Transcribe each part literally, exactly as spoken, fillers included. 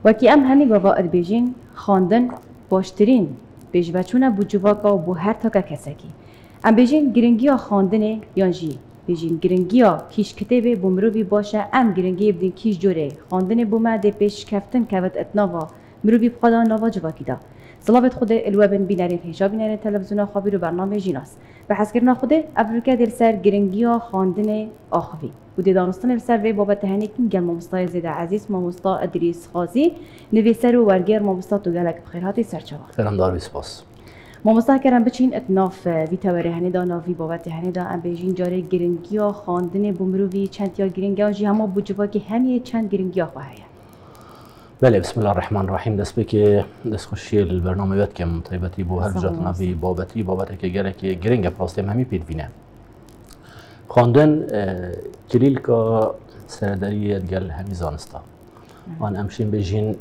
وکی ام همی گاوا ادبیجین خواندن باشترین بیش بچونه بو جواکا و بو هر تاکا کسکی. ام بیجین گرنگیا خواندنه یانجی بیجین گرنگیا کیش کتابه بو مروی باشه ام گرنگی بدین کیش جوره خواندن بو ماده پیش کفتن کوت اتناوا مروی بخدا نوا جواکی دا. صلابت خود الوابن بینارین هیجا بینارین تلویزیون خابی رو برنامه جیناس. به حس کردن خود افریقا در سر گرنگیا خواندن آخوی. بودی دانستن سر وی بابت هنیکن گل مامستای زیده عزیز مامستا ادریس خازی نویسر و ورگر مامستا تو گلک بخیراتی سرچوا. سلام دار بیسپاس. مامستا کردن بچین اتناف ویتواره هنیدا ناوی بابت هنیدا ام بیجین جاره گرنگیا خواندن بومروی چند یا گرنگیا جی همه بوجبا که همیه چند گرنگیا خواهیه. بله بسم الله الرحمن الرحیم دست بکی دست خوشی البرنامه وقت کم طیبتی بو هر جات ناوی بابتی بابت که گره که گرنگ پراسته همی پید بینه. خواندن کلیل که سرداری گل همی زانستا. آن امشین بجین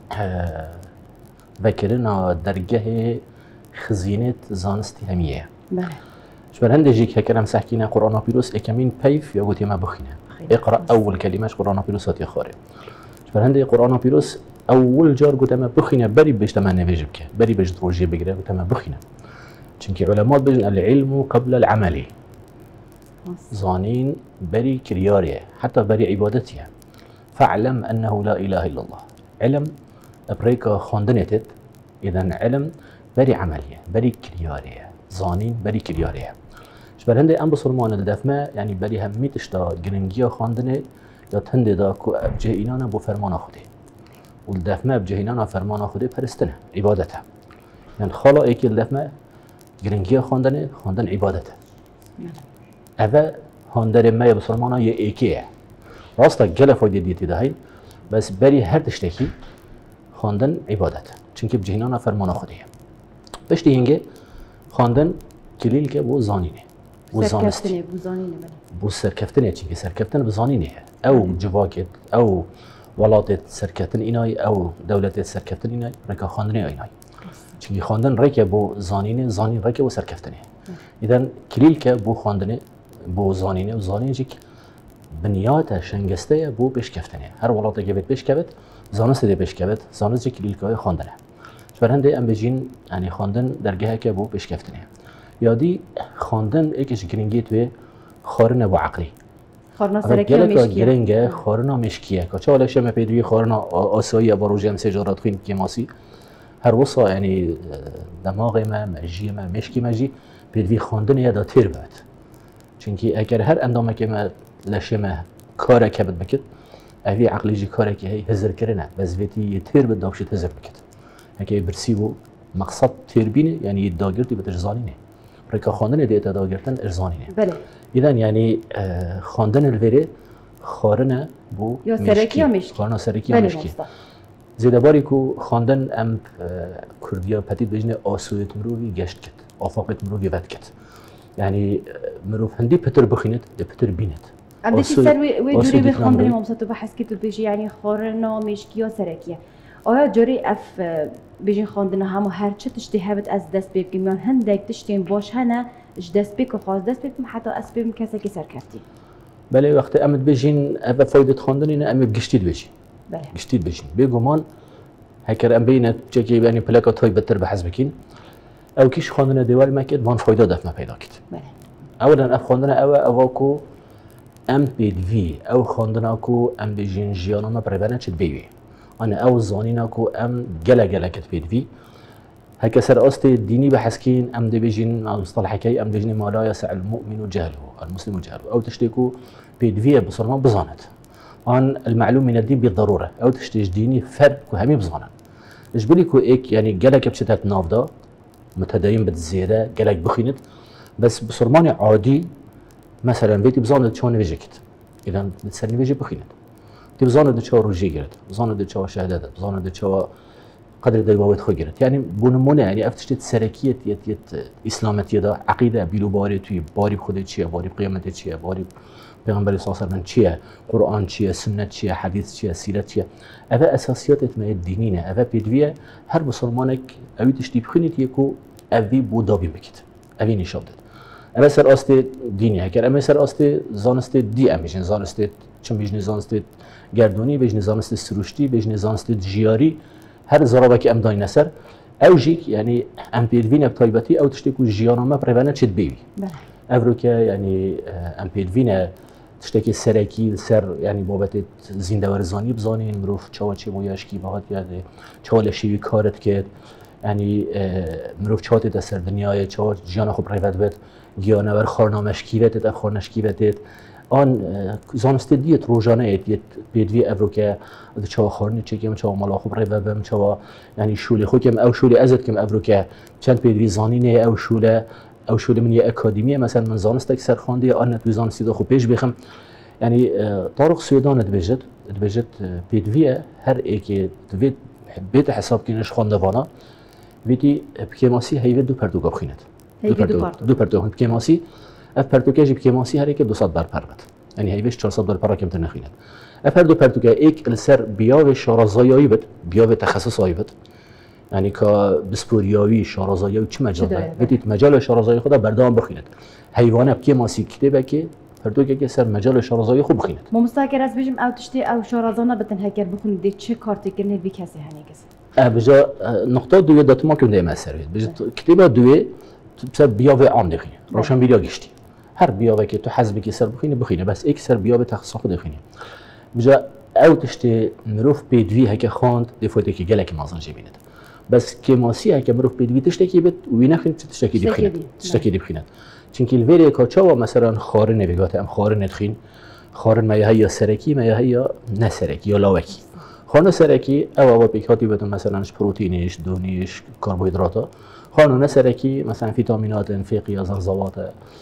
وکرنا درگه خزینت زانستی همیه. بله. شبر هندجی که کرم سحکینه قرآن پیروس اکمین پیف یا گوتی ما بخینه. اقرأ اول کلمش قرآن پیروس هاتی خاره. شبر هندی قرآن پیروس اول جار گوته ما بخینه بری بهش تمام نویجب که بری بهش دروجی بگیره گوته ما بخینه. چونکه علماء بجن العلم قبل العمل. زانين بري كرياريه حتى بري عبادتيه فاعلم انه لا اله الا الله علم ابريكا خواندنتت اذا علم بري عمليه بري كرياريه زانين بري كرياريه شبر هندي ام بسلمان الدفمه يعني بري هميت اشتا جرنجيا خواندنه يا تهندي دا كو بجهينانا بو فرمان خودي والدفمه بجهينانا فرمان خودي پرستنه عبادته يعني خلا ايك الدفمه جرنجيا خواندنه خواندن عبادته اوه هاندر ما بسلمانا یه ایکیه راستا گله فایده دیتی دهی بس بری هر تشتکی خواندن عبادت چونکه بجهنانا فرمانا خودیه پشتی هنگه خواندن کلیل که بو زانینه بو زانستی بو زانینه بو سرکفتنه چونکه سرکفتن بزانینه او جواکت او ولاتت سرکفتن اینای او دولت سرکفتن اینای رکا خواندن اینای چونکه خواندن رکه بو زانینه زانین رکه بو سرکفتنه ایدن کلیل که بو خواندنه بو زانینه و زانینه جیک بنیات شنگسته بو بشکفتنه هر ولاته که بهت بشکفت زانست دی بشکفت زانست جیک لیلکای خواندنه شبرهنده ام بجین یعنی خواندن درگاه که بو بشکفتنه یادی خواندن یکیش گرینگی توی خارنه و عقلی خارنا سرکی و مشکیه گرینگه خارنا مشکیه که چه حالا شما پیدوی خارنا آسایی باروجی هم سجارات خوین که ماسی هر وصا یعنی دماغ ما مجی ما مشکی مجی پیدوی خواندن یادا تیر بود چونکی اگر هر اندامه که ما لشمه کاره که بد بکد اوی عقلی جی کاره که هی هزر کرنه بس ویتی تیر بد داشت هزر بکد اگه برسی و مقصد تیر بینه یعنی داگرتی بتش زانینه برای خواندن دیتا داگرتن ارزانینه بله ایدن یعنی خواندن الوره خارنه بو یا سرکی یا مشکی خارنه سرکی یا مشکی زیده باری که خواندن ام کردیا پتید بجنه آسویت مروی گشت کد آفاقت مروی ود کد یعنی مروف هندی پتر بخیند ده پتر بیند ام دیتی سر وی جوری بخواندن مامساتو بحث که تو بیجی یعنی خارنا مشکی یا سرکیه آیا جوری اف بیجی خواندن همو هر چه تشتی هبت از دست بیب میان هندک تشتین باش هنه اش دست بیک و خواست دست بیب حتی از بیب کسی که سر کفتی بله وقتی امد بیجین اف فایده خواندن اینه ام گشتید بیجین بله گشتید بیجین بگمان هکر ام بینه چکی یعنی پلاکات های بتر بحث بکین او کیش خواندن دیوال مکد وان فایده دفع پیدا کد بله اولا اف خواندن او اواکو ام بید وی او خواندن اکو ام بیجین جیانا ما پربرن چد بیوی انا او زانین اکو ام گله گله کت بید وی هکا سر است دینی بحث کین ام دی بیجین مصطلح کی ام بیجین ما لا يسع المؤمن جهله المسلم جهله او تشتكو بید وی بصرمان بزاند ان المعلوم من الدين بالضروره او تشتيج ديني فرق وهمي بزانا ايش بليكو ايك يعني جالك بشتات نافدا متدين بالزياده جالك بخينت بس بصرماني عادي مثلا بيتي بزاند شلون فيجيكت اذا بتسالني فيجي بخينت تي بزاند شو روجي جرت بزاند شو شهادات بزاند شو قدر دايوات خو جرت يعني بونمونه يعني افتشت سركيه يت يت اسلامتيه دا عقيده بيلو باري توي باري بخودت چيه باري قيامت چيه باري پیغمبر صلی الله علیه و آله چیه قرآن چیه سنت چیه حدیث چیه سیرت چیه اوه اساسیات اتمای دینینه اوه پیدویه هر مسلمانک اوی تشتی بخونید یکو اوی بودابی بکید اوی نشاب داد اوه سر آست دینی اگر اوه سر آست زانست دی امیشن زانست چون بیش نزانست گردونی بیش نزانست سروشتی بیش نزانست جیاری هر زرابه که ام دای نسر اوجیک یعنی ام پیدوین بتایبتی او تشتی کو جیانامه پرونه چت بیوی افرو که یعنی ام پیدوین تشتی سرکی سر یعنی بابت زنده ورزانی بزانین مروف چاوا چی مویاش کی باهات یاده چاوا لشیوی کارت کرد یعنی مروف چاوت تا سر دنیای چاوا جیان خوب پرونه بد گیانه ور خارنامش کیوت تا خارنش کیوت آن زانسته دیت روزانه ایت دیت بیدوی افرو که چاوا خارنی چکیم چاوا مالا خوب ری ببم چاوا یعنی شولی خو کم او شولی ازت کم افرو که چند بیدوی زانینه او شوله او شولی من یه اکادمیه مثلا من زانسته که سرخوندی آن توی زانستی دو خوب پیش بخم یعنی طارق سویدان دبجت دبجت بیدوی هر ایکی دوید بیت حساب کنش خواندوانا ویدی بکیماسی هیوید دو پرتوگا بخیند دو پرتوگا دو پرتوگا بکیماسی اف پرتوکه جی بکیماسی هر یک دوصد بار پر بد یعنی هیوش چهارصد بار پر کم تنخینه اف هر دو پرتوکه ایک السر بیاو شارازایی بد بیاو تخصصایی بد یعنی که بسپوریایی شارازایی چه مجال داره بدید مجال شارازایی خدا بردام بخیند حیوانه بکیماسی کتابه که پرتوکه که سر مجال شارازایی خوب بخیند ما مستاکر از بجم او تشتی او شارازانه بتن هکر بخونید دی چه کارتی کنه بی کسی هنی کسی بجا نقطه دوی داتما کنده مسئله بجا کتابه دوی بسر بیاو عام دخینه روشن بیریا گشتی هر بیاوه که تو حزبی که سر بخینه بخینه بس یک سر بیاوه تخصص خود بخینه بجا او تشتی مروف بیدوی هک خواند دفوتی که گلک مازن جبیند بس که ماسی هک مروف بیدوی تشتی که بد وی نخین تشتی دی بخیند تشتی دی بخیند چونکه الویری کاچاوا مثلا خارن نویگات ام خارن ندخین خارن ما یا سرکی ما یا نه سرکی یا لاوکی خانه سرکی او او بیکاتی بدون مثلا پروتئینش دونیش کربوهیدراتا خانه سرکی مثلا ویتامینات انفیقی زرزوات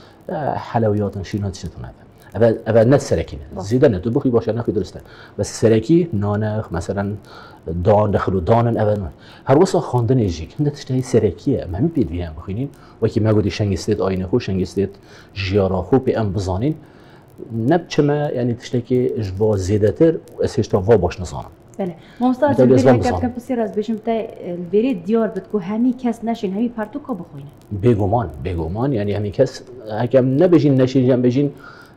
حلویات شینات چطور نبود اول نه سرکینه زیاده نه تو بخی باشه نخی درسته بس سرکی نانخ مثلا دان دخلو دانن اول هر واسه خواندن ایجیک هنده تشتهی سرکیه مهمی پید بیان بخینین و که ما گودی شنگستید آینه خو شنگستید جیارا خو پی ام بزانین نب چما یعنی تشتهی اجبا زیاده تر اسهشتا وا باش نزانم بله مستعد البری هکر کم پسیر از بشم تا البری دیار بد کو همی کس نشین همی پرتوکا بخوینه بگمان بگمان یعنی همی کس هکم نبجین نشین جم بجین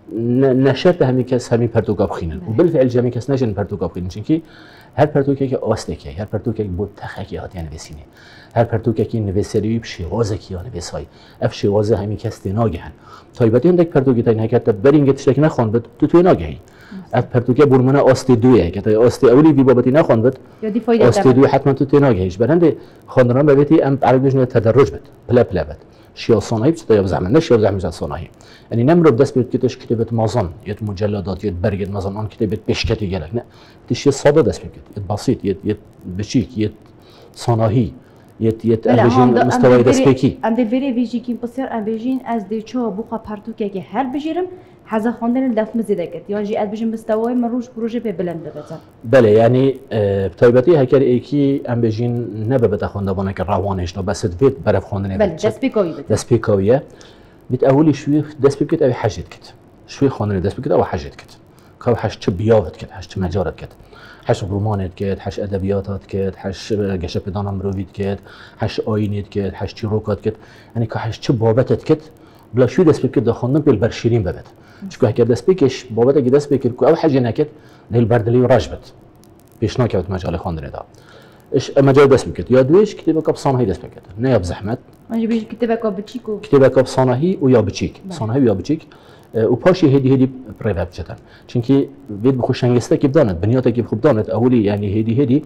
نشرت همی کس همی پرتوکا بخینن و بالفعل جمی کس نشین پرتوکا بخینن چونکی هر پرتوکه که آسته که هر پرتوکه که بود تخکی هات یعنی بسینه هر پرتوکه که نویسری بشیوازه کی یعنی بسای اف شیوازه همی کس تناگهن تایبتی هندک پرتوکه تا نکرد برینگ تشک نخوان بد تو تو ناگهی اف پرتوکه برمانه آسته دویه که تا آسته اولی بی بابتی نخوان بد آسته دوی حتما تو تناگهیش برنده خواندن بابتی ام عربیش نه تدرج بد پلا پلا بد شیا صناعی بسته یا زمان نشیا زمان صناعی یعنی نمر دست بیت کتش کتابت مازن یت مجلدات یت برگت مازن آن کتابت بشکتی گلک نه تشی ساده دست بیت یت بسیط یت یت بچیک یت صناعی یت یت امبیجین مستوای دست بیکی ام دلوری ویجی کیم بسیار امبیجین از دیچو بوخا پرتوکه که هر بجیرم حذا خواندن لفظ مزیده کرد یعنی جی ادبیجین مستوای من روش پروژه به بلند بزن بله یعنی تایبتی هکر ایکی امبیجین نبه بده خواندبانه که روانش نه بس دوید برف خواندن بله دست بیکاوی بده دست بیکاویه بیت اولی شوی دست بکت اوی حجت کت شوی خواندن دست بکت او حجت کت که حش چه بیاوت کت حش چه مجارت کت حش رومانت کت حش ادبیاتات کت حش گشه پیدان امروید کت حش آینیت کت حش چی روکات کت یعنی که حش چه بابتت کت بلا شوی دست بکت دخواندن بیل برشیرین ببد چون که دست بکش بابت اگه دست بکر که او حجی نکت دل بردلی و رجبت پیشنا که مجال خواندن دا ايش مجال دست بکت یا دویش کتابه کب صانعی دست بکت نه یا بزحمت من بیش کتابه کب بچیکو کتابه کب صانعی و یا بچیک صانعی و یا بچیک و پاشی هدی هدی پریوت جدن چونکی بید بخوش انگسته که بداند بنیاته که خوب داند اولی یعنی هدی هدی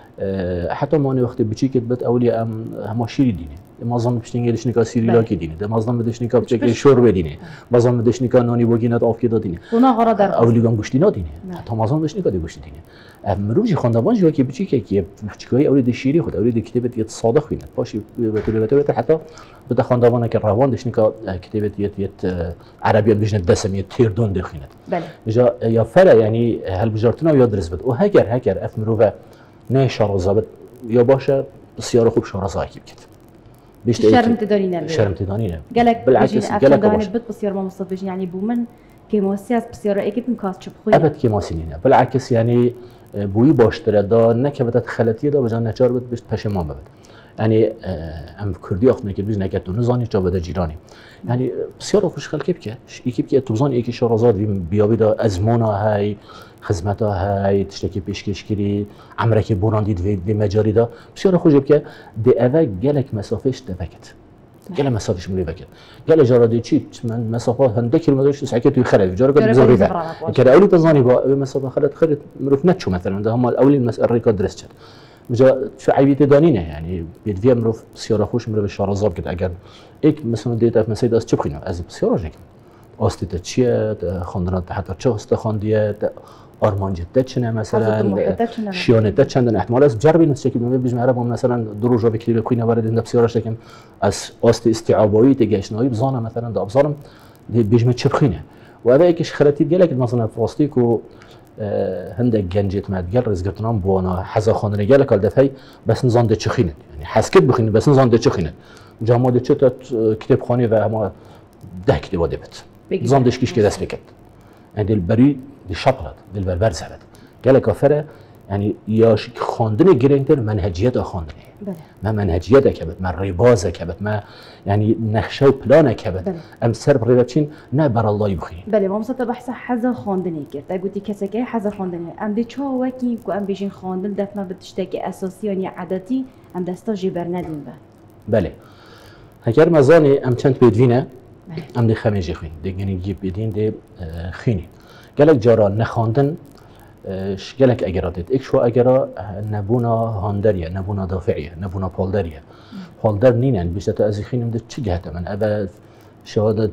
حتی ما وقتی بچیکت بد اولی ام هم شیری دینه مازن بشتینگلش نکا سیریلا کی دینه ده مازن بدش نکا بچکی شور بدینه مازن بدش نکا نانی بگینات آف کی دادینه اونا غرا در اولی گام گوشتی ندینه تا مازن بدش نکا دی گوشتی دینه مروجی خواندبان جو که بچیکه که بچکای اولی دشیری خود اولی کتابت یت صادق بینه باشی به طور به حتی بده خواندبان که روان دش نکا کتابت یت یت عربی بجن دسم یت تیردون دخینه بله جا یا فرا یعنی هل بجارتنا یا درس بد و هگر هگر اف مروه نه شارزابت یا باشه بسیار خوب شارزایی کی بکت شرم تداني نه شرم تداني نه بالعكس بالعكس قالك باش بت بصير ما مصطفى يعني بومن كيموسياس بصير اكيد مكاس شبخوي ابد كيموسي نه بالعكس يعني بوي باشتره دا نكبت خلطيه دا بجان نچار بت بش پشمان بد يعني ام کردی آخونه که بیش نکرد تو نزانی چه بده جیرانی یعنی بسیار خوش خلقی بکه یکی بکه تو بزانی یکی شارازاد بیابی دا ازمونا های خدمتا های تشتکی پیشکش کری عمره که براندید و مجاری دا بسیار خوش بکه دی اوه گلک مسافش دفکت گله مسافش ملی بکت گله جارادی چی من مسافه هنده کیلومترش سعی توی خرد جارا کنم زوری ده که اولی تزانی با مسافه خرد خرد مروف نتشو مثلا ده هم اولی المسألة ریکارد درست شد وجا شو عیبیت دانینه یعنی بیدوی مروف بسیار خوش مروف شارازاب کد اگر یک مثلا دیت اف مسید از چه بخینم از بسیار راجع آستی تا چیه خواندنات حتی چه است خواندیه آرمانجت تا چنه مثلا شیانه تا چندن احتمال است جربی نست که میگم بیشتر عربم مثلا دروجا بکری بکوینه وارد این بسیار راجع کم از آست استعابایی تگشنایی بزانه مثلا دا بزانم بیشتر چه بخینه و هذا یکیش خلاتی دیگه که مثلا فراستی کو هندك جنجت مادجل رزقتنام بوانا حزا خانه جل كل دفعي بس نظام ده چخينه يعني حسكت بخينه بس نظام ده چخينه جامع ده چت كتاب خانه و ما ده كتاب دبت نظام دهش كيش كده اسبكت يعني البري دي شقلت دي البربر زبط قال كافره يعني ياش خواندن گرنگتر منهجیت خواندنه ما منهجیت کبد ما ریباز کبد ما يعني نقشه و پلان کبد ام سر ریبچین نه بر الله بخوی بله ما مثلا بحث حذا خواندنی کرد تا گویی کسی که حذا خواندنی ام دی چه وکی کو ام بیشین خواندن دفعه بتشتکی اساسی یعنی عادتی ام دستا جبر ندیم به بله اگر مزانی ام چند بدوینه ام دی خمیجی خوین دیگه گیب بدین دی خینی گلک جارا نخواندن شگلک اگراتت ایک شو اگرا نبونا هاندریه نبونا دافعیه نبونا پالدریه پالدر نینن بیشتر از خینم ده چی گهته من ابد شهادت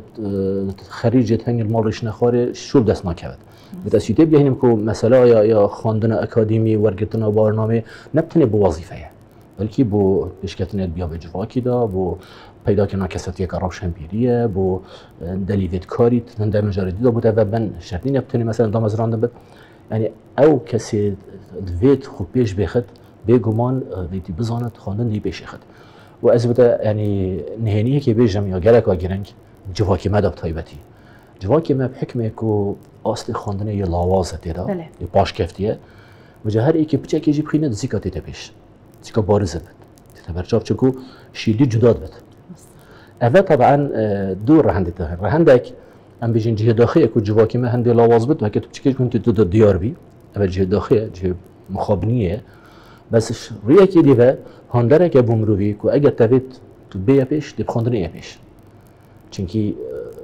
خریجت هنگ المالش نخواره شو دست نکرد بتأسیته بیایم که مثلا یا یا خواندن اکادمی ورگتن برنامه نبتونه با وظیفه بلکه با پیشکتن بیا به جواکی دا با پیدا کردن کساتی که روشن بیریه با دلیل کاری تنده مجردی دا بوده و من شرطی نبتونه مثلا دام از راندن بد يعني او كسي دويت خو بيش بيخد بيجومان بيتي بزانت خواندن دي بيش يخد وازبتا يعني نهانيه كي بيجم يا جالك واجرنج جواكي ما دب طيبتي جواكي ما بحكمه كو اصل خواندن يا لاوازه تيدا يا باش كفتيه وجهر ايكي بچه كي جيب خينه زيكا تيتا بيش زيكا بارزه بد تيتا برچاف چكو شيلي جداد بد اول طبعا دور رهندته رهندك ام بيجين جهه داخليه كو جواكي ما هندي لاواز بد وهكذا بتشكيش كنت تد ديار بي اول جهه داخليه جهه مخابنيه بس ريا كي ديفا هاندره كه بومروي كو اگه تبيت تو بيا بيش دي بخوندني بيش چونكي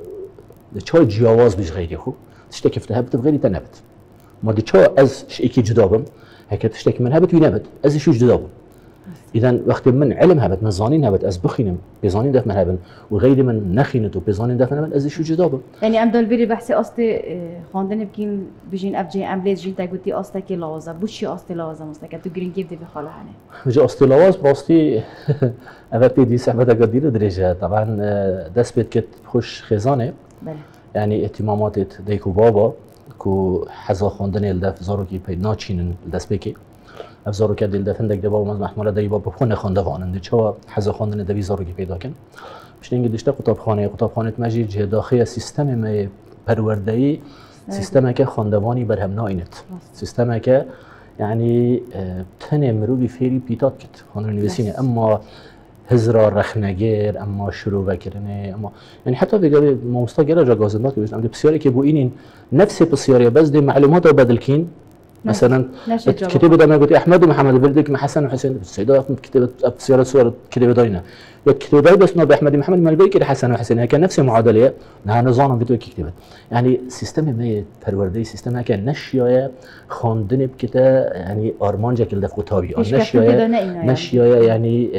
چای جیاواز بیش غیری خو تشتكي فتها بت غيري تنبت ما دي چا از شيكي جدابم هكا تشتكي من هبت وينبت از شو جدابم اذا وقت من علم هبت من زانين هبت از بخينم بزانين دف من هبن وغيري من نخينت وبزانين دف من از شو جدابم يعني ام دل بيري بحثي اصلي خواندن بكين بجين افجي امبليز جين تا قلتي اصلك لازم بوشي اصلي لازم اصلك تو جرين كيف دي بخاله هنه وجا اصلي لازم باستي اول دي صحبه قدير درجه طبعا دست بيت كت خوش خزانه بله يعني اهتمامات ديكو بابا كو حزا خواندن الدف زارو كي پیدا چینن دست بکی افزارو که دل دفن دک دبا و محموله دایی با بخونه خونده واننده چه حزا خواندن دوی زارو که پیدا کن بشه اینکه داشته کتابخانه کتابخانه مجید جه داخل سیستم ما پروردهی سیستم که خواندوانی بر هم ناینت سیستم که یعنی تن مروی فیری پیتات کت خواندن نویسینه اما هزرا رخنگر اما شروع وکرنه اما يعني حتى بيجي مستقر جا جازمات که عندي بسیاری که بو اینین نفس بسیاری بس دی معلومات رو بدل کین مثلا كتابه ده ما قلت احمد ومحمد بلدك مع حسن وحسين السيده كتابه بسياره صور كتابه داينا يا كتابه بس ما باحمد محمد ما البيك حسن وحسين كان نفس المعادله نها نظام فيديو كتابه يعني سيستم ما پروردهی سیستم که نشیای خواندن بکته يعني ارمانجا که دفع کتابی نشیای نشیای يعني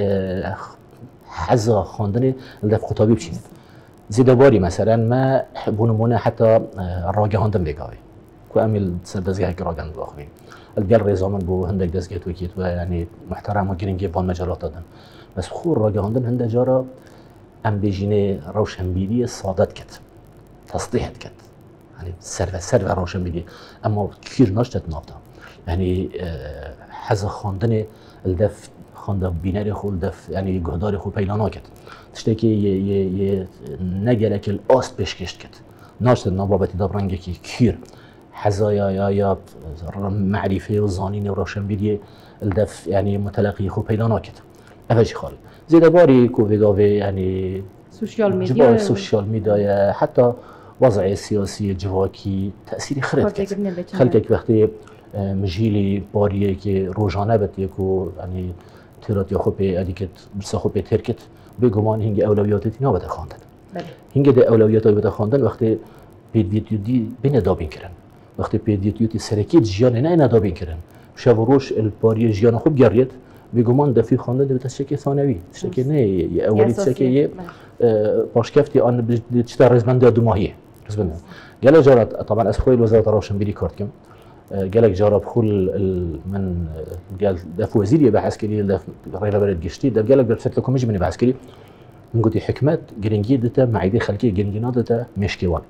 حظ خواندن دفع کتابی بچین زیدواری مثلا ما بونمونه حتی راگهاندن بگاوی كو اميل سردزگاه که راگن باخوی الگل رزامن بو هندک دزگاه توکیت و یعنی محترم و گرینگی بان مجالات دادن بس خور راگهاندن هنده جارا ام بیجینه روشنبیری سادت کت تصدیحت کت يعني سر سر روشنبیری اما کیر ناشتت نافتا يعني حز خواندن الدف خواندن بینری خو الدف يعني گهدار خو پیلانا کت تشتکی یه نگلک الاست بشکشت کت ناشتت نابابتی دابرنگه که کیر حزايا يا يا معرفه وزانين وروشنبيليه الدف يعني متلقي خو پیدا ناكت افشی خال زیده باری کو ویگاوی یعنی سوشیال جبال میدیا سوشیال میدیا حتی وضع سیاسی جواکی تأثیری خرد کرد خلقك وقتی مجیلی باریه که روزانه بتیه کو یعنی تیرات یا خوبه ادیکت بس خوبه ترکت بگمان هنگ اولویاتی اینا بده خواندن هنگ ده اولویاتی بده خواندن وقتی پیدیتیودی بین دابین کردن وقتی پیدیتیودی سرکی جیان نه نه دابین کردن شب و روز الباری جیان خوب گرید بگمان دفی خواندن ده تشکی ثانوی تشکی نه یه اولی تشکی باشکفتی آن بیشتر رزمنده دو ماهیه رزمنده گله جارت طبعا از خوی وزارت روشنبیری کرد کم قالك جرب خل من قال دف وزيري بعسكري دف غير بلد قشتي دف قالك برسلت لكم مش من بعسكري من قلت حكمات جرينجي دتا معيدي خلكي جرينجينا دتا مشكوان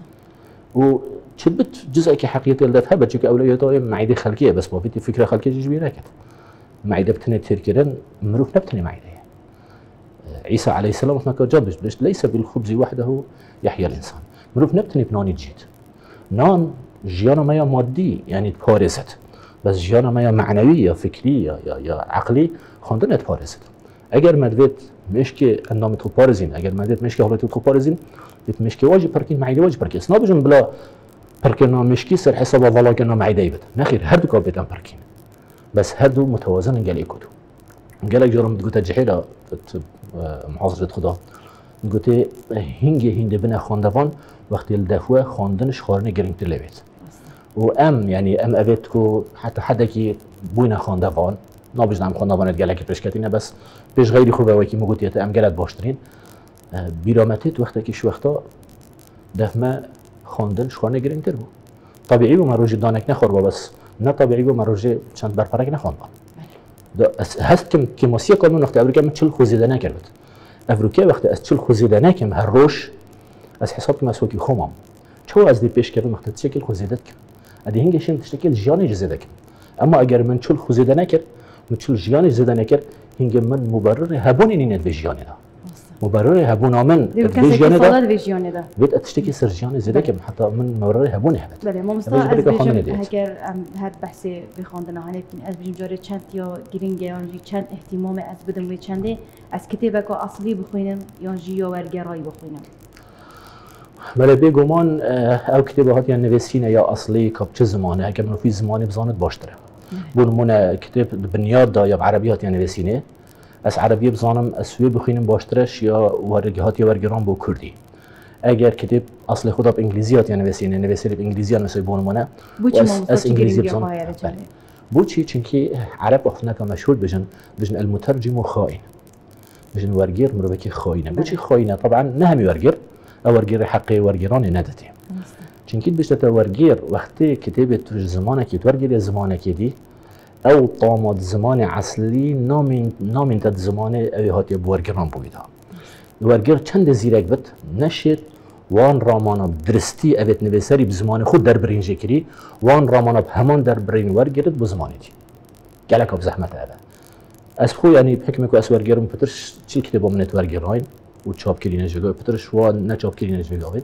وشبت جزء كحقيقة دف هبت شو كأولوياته معيدي خلكية بس ما بيتي فكرة خلكية جيبي راكت معيدة بتني تركيرن مروف نبتني معيدة عيسى عليه السلام ما كان جابش بس ليس بالخبز وحده يحيى الإنسان مروف نبتني بناني جيت نان جيانا ما مادي يعني تبارزت بس جيانا ما معنوية فكرية يا يا عقلي خواندن تبارزت اگر مدویت مشکی اندام تو پارزین اگر مدویت مشکی حالت تو پارزین بیت مشکی واجب پرکین معیده واجب پرکین اسنا بجن بلا پرکینا مشکی سر حساب والا کنا معیده بد نخیر هر دو کابیتن پرکین بس هر دو متوازن قال يكتو قالك جرم تقول تجحيلا محاضرة خدا قلت هنگي هند بنا خواندوان وقتی الدفوع خواندنش خارنه گرینگ تلویت و ام يعني ام ابيتكو حتى حدا كي بوينا خواندوان نابج نام خواندوان قالك بشكتينا بس بيش غيري خوبه وكي مقولت ام قالت باشترين بيرامتت وقتا كي شو وقتا دفما خواندنش خارنه گرینگ تر بو طبيعي و مروجي دانك نخور بس نه طبيعي و مروجي چند برپرک نخواندوان هست کم کماسیه کامون وقتی افریقا من چل خوزیده نکرد افریقا وقتی از چل خوزیده نکم هر روش از حساب کم اسوکی خومم چه از دی پیش کردم وقتی تشکل خوزیده کم ادی هنگشیم تشکل جیانی جزیده کم اما اگر من چل خوزیده نکرد من چل جیانی جزیده نکرد هنگ من مبرر هبون اینید به جیانی دا مبرر هبون آمن به جیانی دا بيت تشتكي سرجاني زي ذاك حتى من مبرر هبوني هبت بله ما مستوى از بيجم هكر هر بحثي بخواندن هاني بكين از بيجم جاري چند يا گرینگ يانجي چند اهتمام از بدم وي چنده از كتابك اصلي بخوينم يانجي يا ورگرای بخوينم بله بگمان او کتابات یا نویسینه یا اصلی کاب چه زمانه اگر منو في زمانی بزاند باشتره بون من کتاب بنیاد دا یا عربیات یا نویسینه از عربی بزانم از سوی بخوینم باشترش یا ورگهات یا ورگران با کردی اگر کتاب اصل خدا به انگلیزیات یا نویسینه نویسیره به انگلیزیان مثل بون منه از انگلیزی بزانم بوچی چونکی عرب اخنا که مشهور بجن بجن المترجم خائن بجن ورگیر مروکی خائنه بوچی خائنه طبعا نه همی ورگیر او ورگیر حقی ورگیران نداته چونکی بجت ورگیر وقتی کتاب تو زمانه کی ورگیر زمانه کی دی او طامد زمان اصلی نامین نامین تد زمان اوی هاتی بورگران بویدا ورگر چند زیرک بد نشد وان رامانا درستی اویت نویسری بزمان خود در برینجه کری وان رامانا همان در برین ورگرد بزمانی دی گلک اب زحمت هذا از خو یعنی بحکم کو اس ورگرم پترش چی کتابم نت ورگراین و چاپ کردن جگای پترش و نه چاپ کردن جگای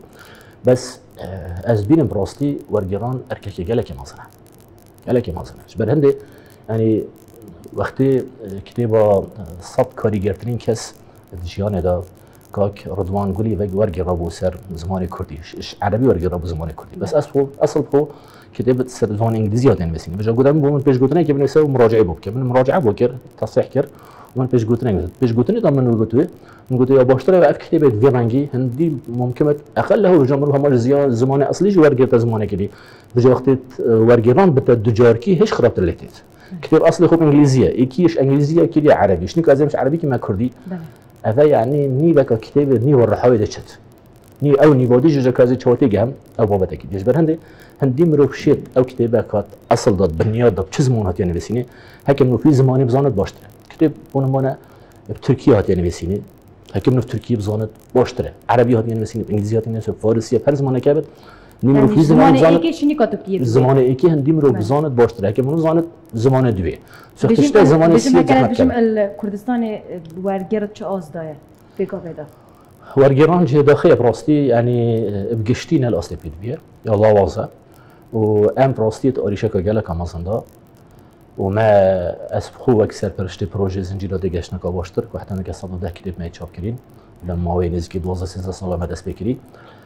بس از بینم براستی ورگران ارککی گلک مازنه گلک مازنه برهنده يعني وقتی كتابة صد كاريجرترين كس جيانه دا كاك رضوان قولي وقت ورقي رابو سر زمان كردي إيش عربي ورقي رابو زمان كردي بس أصل أصل هو كتابة سر زمان إنجليزيات يعني بس بيجا قدام بومن بيش قلتني كيف نسوي مراجعة بوك من مراجعة بوكر تصحيح كر ومن بيش قلتني بيش قلتني ده من قلتوه من قلتوه يا باشتري وقف كتابة فيرانجي هندي ممكن أقل له رجال مرة هم زيان زمان أصلي جو ورقي زمان كذي بيجا وقت ورقيران بتدجاركي هيش خربت الليتيت كتاب اصلي خوب انجليزيه ايكيش انجليزيه كيلي عربي شنو كازم مش عربي كما كردي هذا يعني ني بك كتاب ني ورحاوي دشت ني او ني بودي جوجا كازي تشوتي جام او بابا تكي جبر هندي هندي مروشيت او كتابات اصل ضد بنياد ضد چزمون هات يعني بسيني هكم في زماني بزانت باشتره كتاب بونمانه بتركيا هات يعني بسيني هكم في تركيا بزانت باشتره عربي هات يعني بسيني انجليزي هات يعني فارسي هر زمانه كابت نمرو في زمان ایکی شنی کاتوکیه زمان ایکی هندی مرو بزانت باشتره که منو زانت زمان دوی سختشته زمان سیه زحمت بجم الکردستان ورگرت چه آز داره بگو بدا ورگران جه داخل براستی یعنی بگشتین الاصل بید بیه یا لوازه و ام براستی آریشه که گله کامازنده وما اسب خو اکثر پرشته پروژه زنجیره دگشت نکا باشتر که حتی نکه صد و ده کتاب می چاپ کرین لما وی نزدیک دوازده سیزده سال ما دست بکری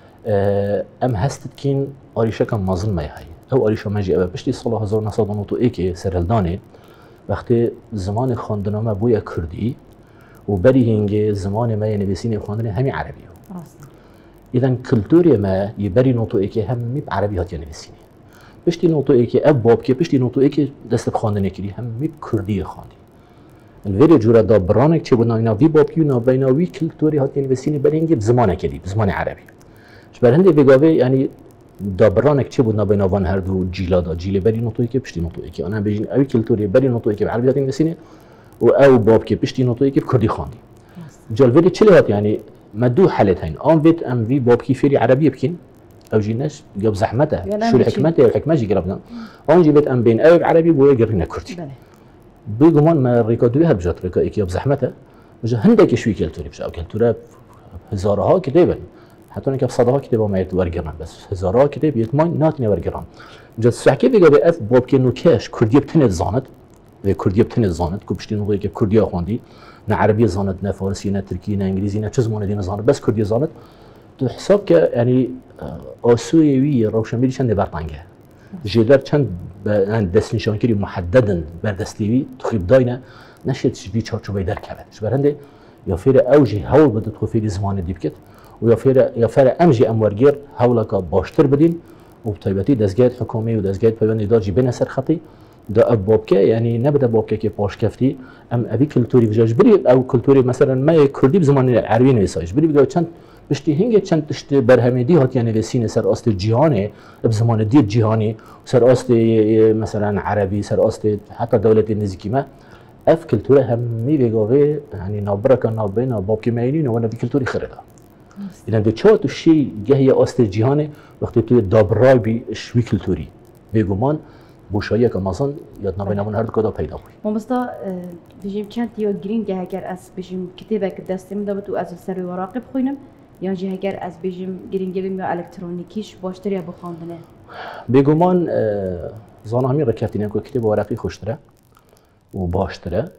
ام هستت کین آریشه کم مازن می هی او آریشه مجی او پشتی سال هزار و نهصد و نود و یک سرلدانه وقتی زمان خواندنامه بوی کردی و بری هنگ زمان ما نویسین خواندن همی عربی اذا کلتوری ما یبری نوتو ایکی هم می عربی هات نویسینی پشتی نوتو ایکی اب باب که پشتی نوتو ایکی دست خواندن کردی هم می کردی خواندی الویری جورا دا برانک چه بود ناینا وی باب کیو نابینا وی کلتوری هات نویسینی بری هنگ زمان کردی زمان عربی شبر هندی بگاوی یعنی دا برانک چه بود نابینا وان هر دو جیلا دا جیل بری نوتو ایکی پشتی نوتو ایکی آنها بیشین اوی کلتوری بری نوتو ایکی عربی هات نویسینی و او باب که پشتی نوتو ایکی کردی خواندی جالویری چلی هات یعنی ما دو حالت هين ام فيت ام في بوب كيفيري عربيه بكين او جيناش قب زحمته شو الحكمته الحكمه جي قربنا اون جيبت ام بين او عربي بو يقرنا كردي بيقومون ما ريكوردوها بجات ريكا اكي بزحمته وجه هندك شوي كلتوري بش او كلتوره هزارها كتابا حتى انك صدها كتابه ما يتورقرن بس هزارها كتاب يتمان ناتني ورقرن جات سحكي بيقى اف بوب كي نوكاش كرديه بتنت زانت كرديه بتنت زانت كوبشتي نوغي كرديه خوندي نه عربی زانت نه فارسی نه ترکی نه انگلیسی نه چه زمانی دیگه زانت بس کردی زانت تو حساب که یعنی آسوی وی روشنبیری چند برتانگه جدار چند دست نشان کردی محددن بر دستیوی تخیب داینه نشید شدی چارچوبی در کبد شبرنده یا فیر اوجی هول بده تو فیر زمان دیب کت و یا فیر یا فیر امجی امورگیر هولا که باشتر بدین و بطیبتی دستگاه حکومی و دستگاه پیوندی داجی بین سر خطی دا بابكه يعني نبدا بابكه كي باش كفتي ام ابي كلتوري بجاج بري او كلتوري مثلا ما كردي بزمان العربي نويسايش بري بقى چند بشتي هنگ چند تشت برهمدي هات يعني وسين سر اصل جهاني بزمان دي جهاني سر اصل مثلا عربي سر اصل حتى دوله نزيكي ما اف كلتوري هم مي بيغاوي يعني نابرك نابينا بابكي مايلين وانا بكلتوري خردا اذا دو چوت الشيء جهه اصل جهاني وقت تو دابراي بي شوي كلتوري بيغمان بوشایی که مثلا یاد نبینمون هر کدا پیدا بود. مامستا بجیم چند یا گرین که اگر از بجیم کتابه که دستم داد و از سر ورقه بخوینم یا جه اگر از بجیم گرین گیم یا الکترونیکیش باشتر یا بخواندنه. بگمان زانه همی رکعتینه که کتاب ورقی خوشتره و باشتره.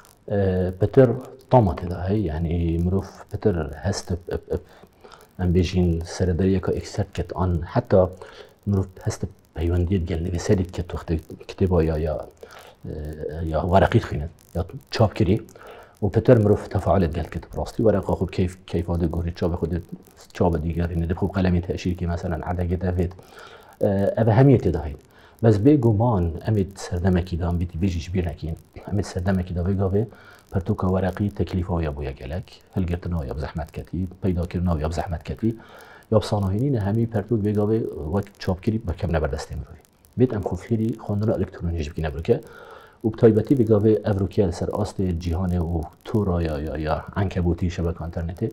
بتر طامت ده یعنی مروف بتر هست اب اب اب ام بجین سردریه که اکسرت کت آن حتی مروف هست پیوندیت گل نویسیدید که تو کتابا یا یا یا ورقی خیند یا چاپ کردی و پتر مروف تفاعلت گل کتاب راستی ورقه خوب کیف کیف آده گوری چاپ خود چاپ دیگر اینه خوب قلمی تأشیر که مثلا عدد دوید اوه همیت دهید بس بگمان امید سردمکی دام بیتی بیجیش بیر نکین امید سردمکی دا بگاوه پرتوک ورقی تکلیف ها یا بویا گلک هلگرتنا یا بزحمت کتی پیدا کردنا یا بزحمت کتی یا صنایعین همی پرتوک بگاوه وقت چاپ کردی با کم نبر دسته میروی بیت ام خوب خیلی خواندن الکترونیکی جبکی نبرکه و بتایبتی بگاوه افروکیل سر آست جهان و تورا یا یا یا عنکبوتی شبکه اینترنتی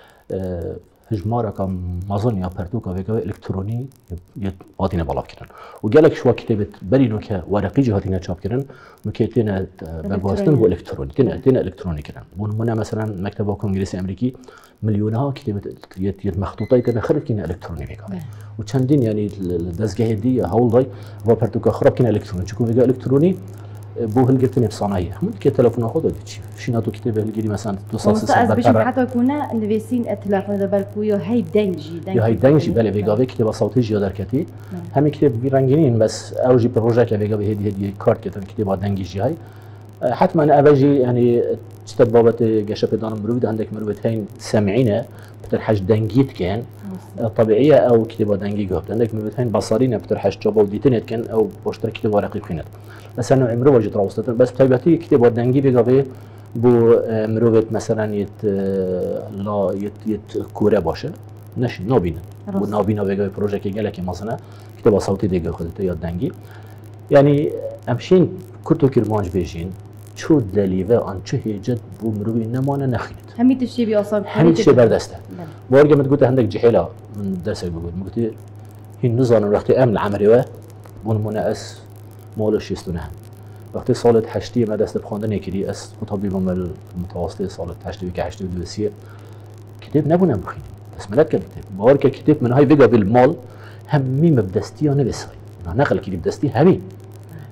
هجمارا کم مازن یا پرتوکا بگاوه الکترونی یه آتینه بالا کردن و گلک شوا کتابت برینو که ورقی جهاتینه چاپ کردن مکیتینه بگوستن و الکترونی تینه تینه الکترونی کردن بون من مثلا مکتب کنگرس امریکی مليونها كتابة يت مخطوطة كده خرب كنا إلكتروني بيكا وشندين يعني الدزجة دي هول ضي وبرتوكا خرب كنا إلكتروني شكون بيجا إلكتروني بو هالجرتني بصناعية هم كي تلفون خذوا دي شي ناتو كتابة هالجري مثلا تصاص سبب بس حتى كنا نفسين التلفون ده بالكو يا هاي دنجي يا هاي دنجي بله بيجا كتابة صوتي جيا دركتي هم كتاب بيرنجين بس أوجي بروجكت بيجا هدي هدي كارت كتاب كتابة دنجي جي هاي حتما أنا أبجي يعني تشتت بابت جشة بدان مروفد عندك مروفد هين سامعينه بترحش دنجيت كان طبيعية أو كتابة دنجي جوبت عندك مروفد هين بصرينه بترحش جواب وديتنت كان أو بوشتر كتاب ورقي خينت بس أنا عمره وجد راوستر بس بتاعتي كتابة دنجي بيجابه بو مروفد مثلا يت لا يت يت كورة باشه نش نابينه بو نابينه بيجابه بروجكت جالك مثلا كتابة صوتي ديجا خدته يا دنجي يعني أمشين كتو كرمانج بيجين شو دلیوه آن چه هیجت بو مروی نمانه نخیند. همیت الشيء بيوصل. همیت الشيء بردسته. بارگه مت قلت عندك جحيلة من درسك بقول مقولي هي نظام وقت أمن عمريوه بون مناقص مالش يستونه. وقت صالة حشتي ما دست بخواندن كدي أس خطابي بمل متواصل صالة حشتي وكحشتي ودوسية كتاب نبونه بخين. بس ملات كتاب بارگه كتاب من هاي بيجا بالمال هم مي مبدستي أنا بسوي. نقل كدي بدستي همي.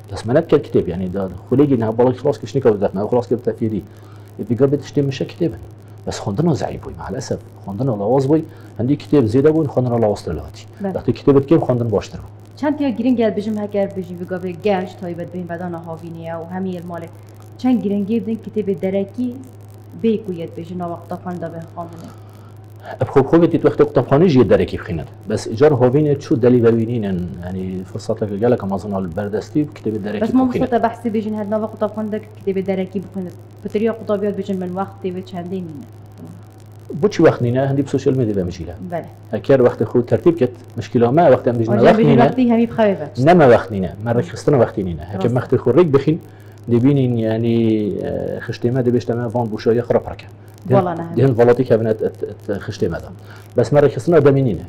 بس منات كل كتاب يعني ده خليجي انها بالك خلاص كشني كودتنا خلاص كتاب تفيري بيقى بتشتي مش كتابا بس خندنا زعيبوي مع الاسف خندنا لواظبوي عندي كتاب زياده بون خندنا لواصل لهاتي وقتی کتابت کم خواندن باشتر چند تا گرینگ گل بجم هکر بجی بگا به گنج تایبت بین بدان هاوینیه و همی المال چند گرینگی بدن کتاب درکی بیکویت بجی نوقتا خانده به خواندنه خوب خوبه تی تو وقت کتابخانه جیت درکی بخیند بس اجار هاوینه چو دلی ببینین یعنی فرصت که گله که مازن البردستی کتاب درکی بس ما مصطفى بحثی بجن هد نوقتا خانده کتاب درکی بخیند بطريقه کتابیات بجن من وقتی و چندین بوچی وقت نینه هندی بسوشیال میدیا بمشیله. بله. هکر وقت خود ترتیب کت مشکل ما وقت ام بجنه وقت نینه. وقتی همی بخوابه. نه ما وقت نینه. مرا خستن وقتی نینه. هکر وقت خود ریک بخین دبینین یعنی خشتیمه دبیشتم وان بوشایی خراب رکه. والله نه. دهن ولاتی که بنات خشتیمه دام. بس مرا خستن دمینینه.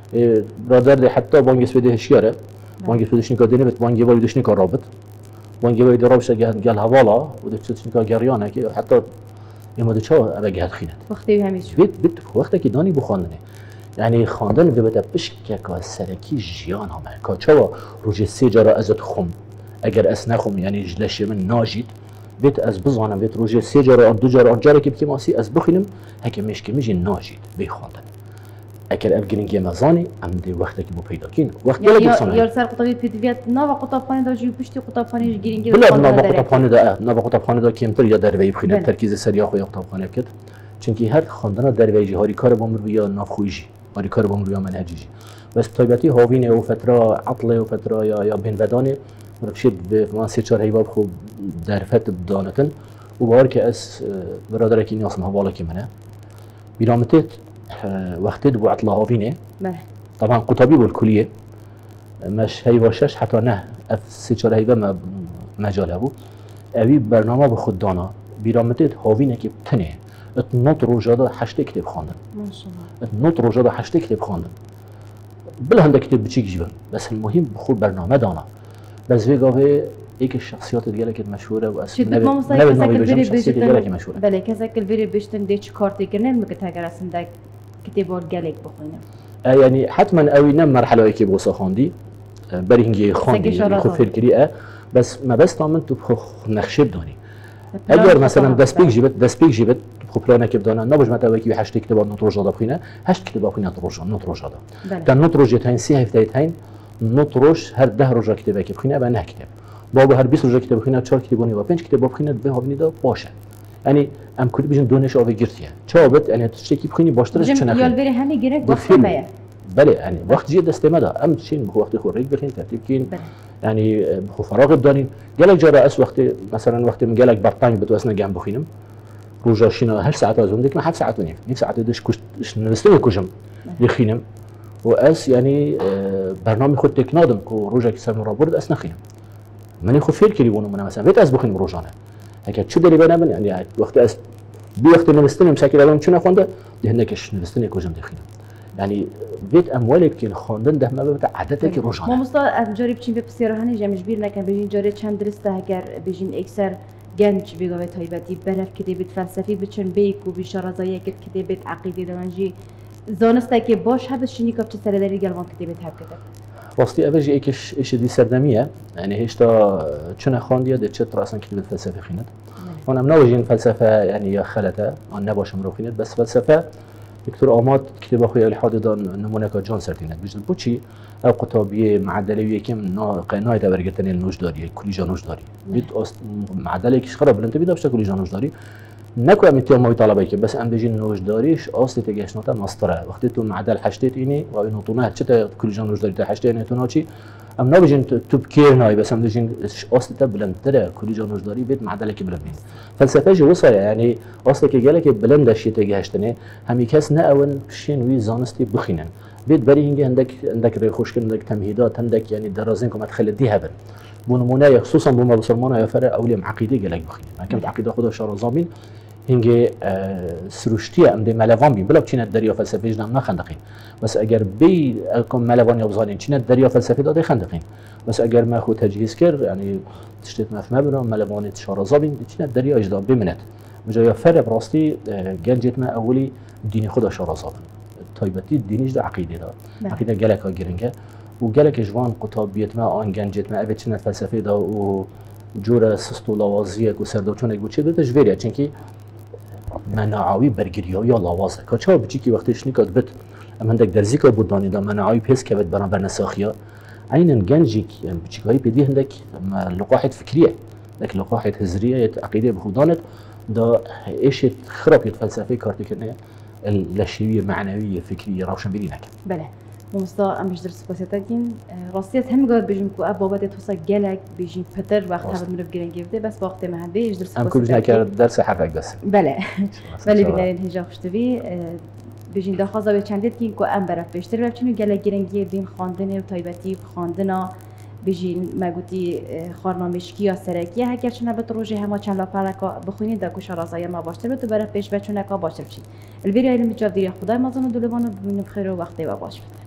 برادر حتی بانگیس بده هشیاره. بانگیس بدهش نیکا دینه بت بانگی باید دهش نیکا رابط. بانگی باید رابطه گه گل هوالا و دهش نیکا گریانه که حتی یه چه ابا جهت خیند وقتی همیشه بیت بیت وقتی که دانی بخواندنه یعنی خواندن به بده بشک که سرکی جیان هم که چه روز سه جرا ازت خم اگر اس نخم یعنی جلش من ناجید بیت از بزانم بیت روز سه جرا دو جرا جرا که بکی ماسی از بخینم هک مشکی میجی ناجید بی خواندن اگر افگینگی مزانی ام دی وقتی که بو پیدا کین وقتی یا یا یا سر قطبی پیدویت نو قطبخانه دا جو پشتی قطبخانه گیرینگی بلا نو قطبخانه دا نو قطبخانه دا کمتر یا دروی بخینه ترکیز سریا خو یا قطبخانه کت چونکی هر خواندن درویجی هاری کار بامر بیا نافخویجی هاری کار بامر بیا منهجی بس طیبتی هاوینه و فتره عطله و فتره یا یا بین بدانه مرکشید به ما سه چهار هیواب خوب درفت دانتن و بار که از برادر کی نیاز مهواله کی منه بیرامتت وقتی دو عطله هاوینه طبعا قطبی بالکلیه مش هی واشش حتی نه اف سه چهار هیوه ما مجاله بود اوی برنامه به خود دانا بیرامتت هاوینه که تنه ات نوت روزادا هشت کتاب خواندن ماشاءالله ات نوت روزادا هشت کتاب خواندن بله هنده کتاب بچیک جیبن بس المهم بخود برنامه دانا بس ویگاوه یک شخصیات دیگه که مشهوره و اصلا نبی نبی نبی شخصیت دیگه که مشهوره بله کسی که وری بشتن دیچ کارتی کنن مگه تاگر اصلا کتابار گلک بخونم يعني حتما اوي نم مرحله كي بوصا خاندي برينجي خاندي خو فكري بس ما بس طامن تو نخشب دوني اگر مثلا دسبيك جبت دسبيك جبت خو بلانا كي بدانا نبج متى وكي هشت كتاب نوتروجا دابخينا هشت كتاب اخونا نوتروجا نوتروجا دا كان نوتروجا تاين سي هفتايتين نوتروج هر ده روجا كتاب كي بخينا با نه كتاب بابا هر بیست روجا كتاب بخينا چهار كتابوني و پنج كتاب بخينا به هاوني دا باشه يعني ام كل بيجن دونش اوي گرتيه چابت يعني تشتكي بخيني باشترش چنخ يال بره همي گرك وقت ما بله يعني وقت جي دستمدا ام شين وقت خوريك بخين ترتيب كين يعني خو فراغ بدانين قالك جرا اس وقت مثلا وقت من قالك برطاني بتوسنا جنب بخينم روجا شينا هش ساعات ازوم ديك ما حد ساعات ونيف نيف ساعات دش كش نستوي كوجم بخينم واس يعني برنامج خود تكنادم كو روجا كسر مرابورد اس نخينم ماني خو فير كلي بونو انا مثلا بيت اس بخين روجانا هكا شو دلي بنا يعني وقت اس بي وقت نستني مشاكل الان شنو خونده دهنكش نستني كوجم دخينم يعني بيت اموالك كي خواندن ده ما ببت عادتك روزانه ما مست از جاری بچین به پسیرهانی جمعش بیر نکن بجین جاری چند درسته اگر بجین اکثر گنج بگوید تایبتی برف کتابت فلسفی بچن بیک و بیشار زایی که کتابت عقیده دانجی زانسته که باش هبش شنی کاپ چه سرداری گلوان کتابت هب کتاب واسطی اوجی ایکش ایش دی سردمیه يعني هیچ تا چون خواندیه ده چه تراسن کتابت فلسفی خیند انا منوجین فلسفه يعني یا خلته آن نباشم رو خیند بس فلسفه دكتور آماد كتاب أخوي الحاد دان نمونه كجان سرتينه بيجد بوشي أو قطابية معدلية كم نا قناة تبرجتني النوش داري كل جانوش داري بيت أص معدلية كش خراب لأنت بيدا بشتا كل جانوش داري نكو أمتيا ما يطلبه كم بس أم بيجي النوش داريش أصل تجهش ناتا مسطرة وقت تو معدل حشتت إني وإنه طناه شتا كل جانوش داري تحشتت إني تناچي ام نبيجين تبكير ناي بس ام بيجين أصل تبلند ترى كل جانوش داري بيت معدلك بلندين فلسفه جوصا يعني اصلا که گله که بلند شی تگهشتنه همی کس نه اون شین وی زانستی بخینن بيت بري هنگه عندك عندك ريخوش كن عندك تمهيدات عندك يعني درازين كم ادخل دي هبل بونمونه خصوصا بما بسلمانه يا فرق اولي عقيده قالك بخين ما كانت عقيده خدا شارزامين هنگه سروشتي ام دي ملوان بين بلا بچين دريا فلسفه جنم نخندقين بس اگر بي كم ملوان يبزالين چين دريا فلسفه داده خندقين بس اگر ما خود تجهيز كر يعني تشتت مفهمه برا ملوان شارزامين چين دريا اجدا بمنت بجای فرق راستی گنجت ما اولی دین خدا شارزامن تایبتی دینیش دا عقیده دا عقیده گلکا گرنگه و گلک جوان قطابیت ما آن گنجت ما ابد چنت فلسفه دا و جور سست و لوازیه کو سردوچونک بو چه بده جوریه چونکی مناعوی برگریه یا لوازه که چه بچی که وقتش نیکات بت ام هندک درزی که بود دانی دا مناعوی پیس که بد بران برنساخیا عینا گنجی بچی که بدی هندک لقاحت فکریه لك لقاحة هزرية عقيدة بخودانت دا ايش خرابية فلسفية كارتكنية الشيوية معنوية فكرية روشن بينك. بله. ممستا ام بيش درس بسيطين راستيات هم قاد بيجم كو اب بابات توصل جالك بيجي فتر وقت هذا من رفقين جيفته بس وقت ما هدي درس بسيطين. ام كل جنا درس حرفك بس. بله. بله بنارين هجا خوشتبي بيجين داخازا بچندت كين كو ام برف بيشتر وچنو جالك جرنگي دين خواندنه و تايبتي خواندنا بيجين ما قلتي خارنامشكي يا سركي هكذا شنا بتروجي هما كان لاباركا بخوني دا كوش رازايا ما باشتر بتو برف بيش بچونكا باشتر بشي الفيديو اللي متجاوب ديري خداي ما ظنوا دولبانو بمين بخير وقتي وباش